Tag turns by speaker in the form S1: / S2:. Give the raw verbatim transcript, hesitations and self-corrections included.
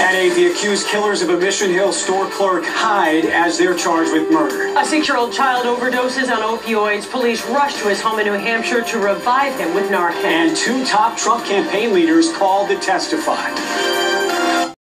S1: At eight, the accused killers of a Mission Hill store clerk hide as they're charged with murder.
S2: A six-year-old child overdoses on opioids. Police rushed to his home in New Hampshire to revive him with Narcan.
S1: And two top Trump campaign leaders called to testify.